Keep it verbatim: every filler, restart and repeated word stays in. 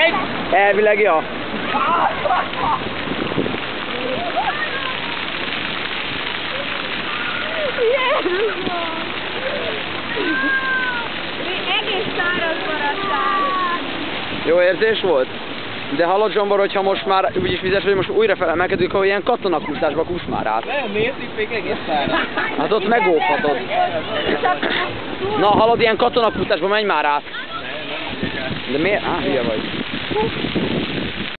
Egy! Elvileg, ja. Egész száraz maradtál. Jó érzés volt? De hallod, Zsombor, hogyha most már úgyis vizes vagy, most újra felemelkedünk, hogy ilyen katonakusztásba kusz már át. Nem, nézzük még egész száraz. Hát ott megóvhatod. Na, hallod, ilyen katonakusztásba menj már át. De miért? Á, hülye vagy.